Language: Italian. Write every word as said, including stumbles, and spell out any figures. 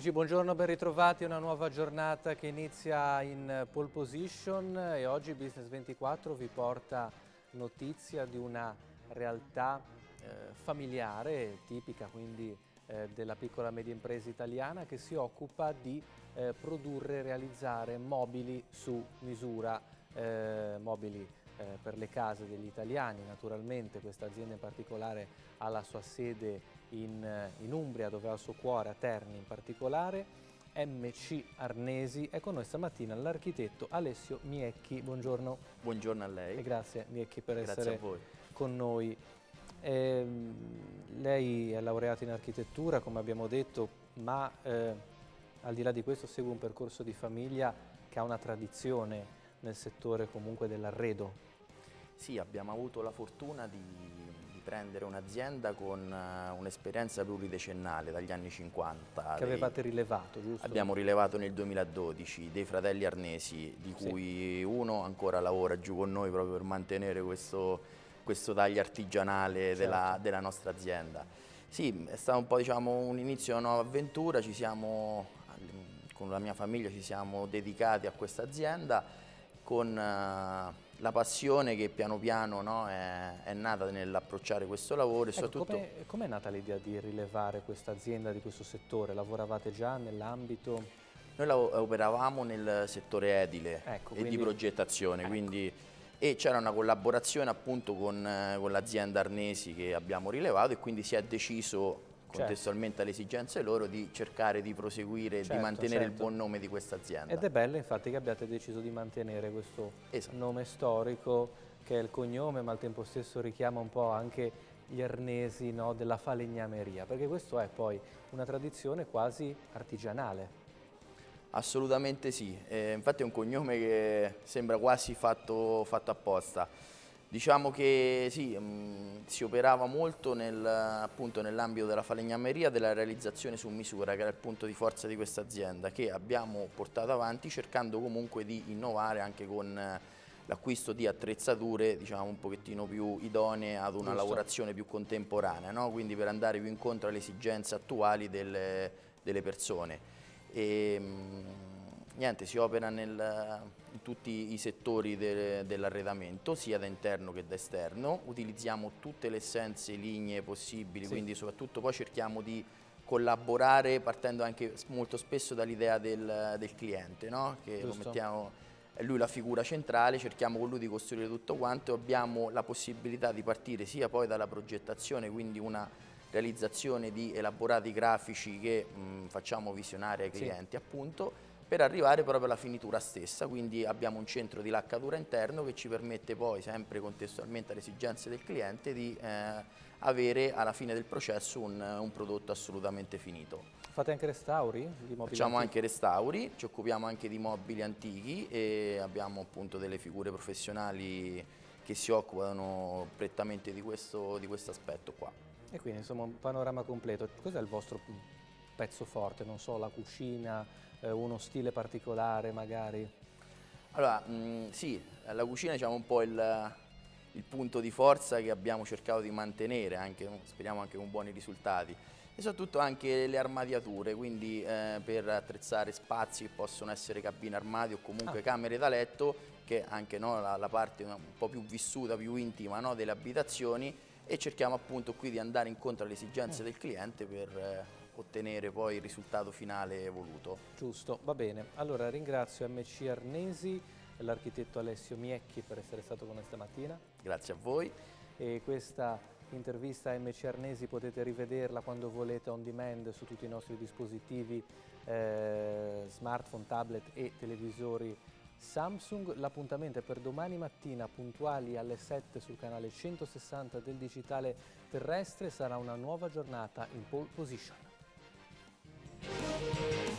Amici, buongiorno, ben ritrovati. Una nuova giornata che inizia in pole position e oggi Business ventiquattro vi porta notizia di una realtà eh, familiare, tipica quindi eh, della piccola e media impresa italiana, che si occupa di eh, produrre e realizzare mobili su misura, eh, mobili eh, per le case degli italiani. Naturalmente questa azienda in particolare ha la sua sede in, in Umbria, dove ha il suo cuore, a Terni in particolare. M C Arnesi è con noi stamattina l'architetto Alessio Miecchi. Buongiorno. Buongiorno a lei. E grazie Miecchi per Grazie essere a voi. con noi. Eh, lei è laureato in architettura, come abbiamo detto, ma eh, al di là di questo segue un percorso di famiglia che ha una tradizione nel settore comunque dell'arredo. Sì, abbiamo avuto la fortuna di, di prendere un'azienda con uh, un'esperienza pluridecennale dagli anni cinquanta. Che avevate rilevato, giusto? Abbiamo rilevato nel duemiladodici dei fratelli Arnesi, di cui sì. uno ancora lavora giù con noi proprio per mantenere questo, questo taglio artigianale certo. della, della nostra azienda. Sì, è stato un po' diciamo, un inizio di una nuova avventura, ci siamo, con la mia famiglia ci siamo dedicati a questa azienda con uh, la passione che piano piano no, è, è nata nell'approcciare questo lavoro. E ecco, soprattutto... come è nata l'idea di rilevare questa azienda di questo settore? Lavoravate già nell'ambito? Noi operavamo nel settore edile ecco, e quindi... di progettazione, ecco. quindi, e c'era una collaborazione appunto con, con l'azienda Arnesi che abbiamo rilevato e quindi si è deciso contestualmente alle esigenze loro di cercare di proseguire e certo, di mantenere certo. il buon nome di questa azienda. Ed è bello infatti che abbiate deciso di mantenere questo esatto. nome storico che è il cognome, ma al tempo stesso richiama un po' anche gli arnesi no, della falegnameria, perché questo è poi una tradizione quasi artigianale. Assolutamente sì, eh, infatti è un cognome che sembra quasi fatto, fatto apposta. Diciamo che sì, mh, si operava molto nel, nell'ambito della falegnameria, della realizzazione su misura, che era il punto di forza di questa azienda, che abbiamo portato avanti cercando comunque di innovare anche con eh, l'acquisto di attrezzature diciamo, un pochettino più idonee ad una Giusto. lavorazione più contemporanea, no? Quindi per andare più incontro alle esigenze attuali delle, delle persone. E, mh, niente, si opera nel, in tutti i settori de, dell'arredamento, sia da interno che da esterno. Utilizziamo tutte le essenze, linee possibili, sì. quindi soprattutto poi cerchiamo di collaborare partendo anche molto spesso dall'idea del, del cliente, no? Che lo mettiamo, è lui la figura centrale, cerchiamo con lui di costruire tutto quanto e abbiamo la possibilità di partire sia poi dalla progettazione, quindi una realizzazione di elaborati grafici che mh, facciamo visionare ai clienti sì. appunto, per arrivare proprio alla finitura stessa, quindi abbiamo un centro di laccatura interno che ci permette poi, sempre contestualmente alle esigenze del cliente, di eh, avere alla fine del processo un, un prodotto assolutamente finito. Fate anche restauri di mobili Facciamo antichi? anche restauri, ci occupiamo anche di mobili antichi e abbiamo appunto delle figure professionali che si occupano prettamente di questo, di questo aspetto qua. E quindi insomma un panorama completo. Cos'è il vostro pezzo forte? Non so, la cucina, eh, uno stile particolare magari? Allora, mh, sì, la cucina diciamo un po' il, il punto di forza che abbiamo cercato di mantenere, anche, speriamo anche con buoni risultati. E soprattutto anche le armadiature, quindi eh, per attrezzare spazi che possono essere cabine armadio o comunque ah. camere da letto, che è anche no, la, la parte un po' più vissuta, più intima no, delle abitazioni, e cerchiamo appunto qui di andare incontro alle esigenze mm. del cliente per eh, ottenere poi il risultato finale voluto. Giusto, va bene. Allora ringrazio M C Arnesi e l'architetto Alessio Miecchi per essere stato con noi stamattina. Grazie a voi. E questa intervista a M C Arnesi potete rivederla quando volete on demand su tutti i nostri dispositivi eh, smartphone, tablet e televisori Samsung. L'appuntamento è per domani mattina puntuali alle sette sul canale centosessanta del digitale terrestre. Sarà una nuova giornata in pole position.